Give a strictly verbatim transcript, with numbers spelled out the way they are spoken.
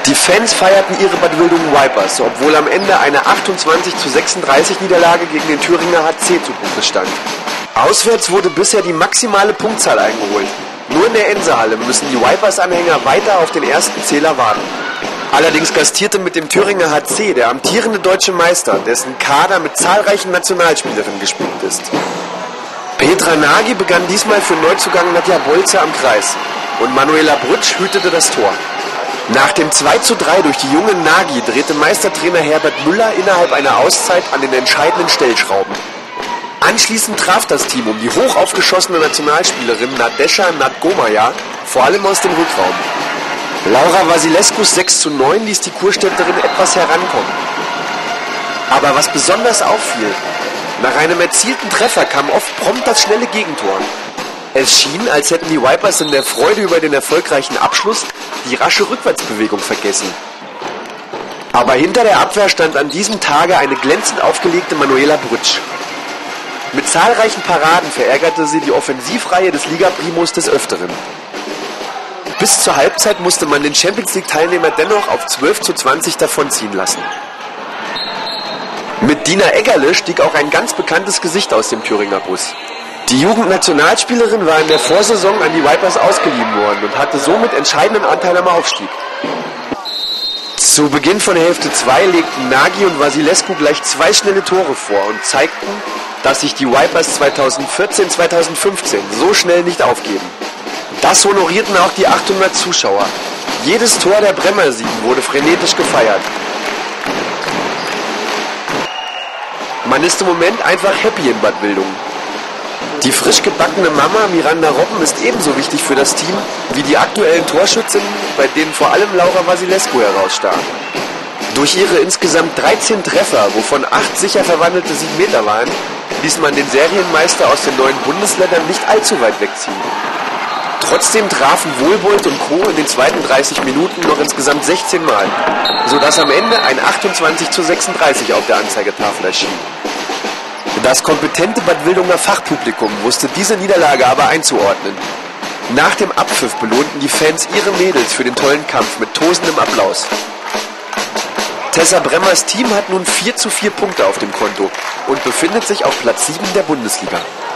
Die Fans feierten ihre Bad Wildungen Vipers, obwohl am Ende eine achtundzwanzig zu sechsunddreißig Niederlage gegen den Thüringer H C zu Buche stand. Auswärts wurde bisher die maximale Punktzahl eingeholt. Nur in der Ensehalle müssen die Vipers-Anhänger weiter auf den ersten Zähler warten. Allerdings gastierte mit dem Thüringer H C der amtierende deutsche Meister, dessen Kader mit zahlreichen Nationalspielerinnen gespickt ist. Petra Nagy begann diesmal für Neuzugang Nadja Bolzer am Kreis und Manuela Brütsch hütete das Tor. Nach dem zwei zu drei durch die junge Nagy drehte Meistertrainer Herbert Müller innerhalb einer Auszeit an den entscheidenden Stellschrauben. Anschließend traf das Team um die hoch aufgeschossene Nationalspielerin Nadesha Nadgomaya vor allem aus dem Rückraum. Laura Vasilescus sechs zu neun ließ die Kurstädterin etwas herankommen. Aber was besonders auffiel, nach einem erzielten Treffer kam oft prompt das schnelle Gegentor. Es schien, als hätten die Vipers in der Freude über den erfolgreichen Abschluss die rasche Rückwärtsbewegung vergessen. Aber hinter der Abwehr stand an diesem Tage eine glänzend aufgelegte Manuela Brütsch. Mit zahlreichen Paraden verärgerte sie die Offensivreihe des Liga-Primus des Öfteren. Bis zur Halbzeit musste man den Champions-League-Teilnehmer dennoch auf zwölf zu zwanzig davonziehen lassen. Mit Dina Eggerle stieg auch ein ganz bekanntes Gesicht aus dem Thüringer Bus. Die Jugendnationalspielerin war in der Vorsaison an die Vipers ausgeliehen worden und hatte somit entscheidenden Anteil am Aufstieg. Zu Beginn von Hälfte zwei legten Nagy und Vasilescu gleich zwei schnelle Tore vor und zeigten, dass sich die Vipers zweitausendvierzehn zweitausendfünfzehn so schnell nicht aufgeben. Das honorierten auch die achthundert Zuschauer. Jedes Tor der Bremer Siegen wurde frenetisch gefeiert. Man ist im Moment einfach happy in Bad Wildungen. Die frisch gebackene Mama Miranda Robben ist ebenso wichtig für das Team wie die aktuellen Torschützinnen, bei denen vor allem Laura Vasilescu herausstach. Durch ihre insgesamt dreizehn Treffer, wovon acht sicher verwandelte sieben Meter waren, ließ man den Serienmeister aus den neuen Bundesländern nicht allzu weit wegziehen. Trotzdem trafen Wohlbold und Co. in den zweiten dreißig Minuten noch insgesamt sechzehn Mal, sodass am Ende ein achtundzwanzig zu sechsunddreißig auf der Anzeigetafel erschien. Das kompetente Bad Wildunger Fachpublikum wusste diese Niederlage aber einzuordnen. Nach dem Abpfiff belohnten die Fans ihre Mädels für den tollen Kampf mit tosendem Applaus. Tessa Bremmers Team hat nun vier zu vier Punkte auf dem Konto und befindet sich auf Platz sieben der Bundesliga.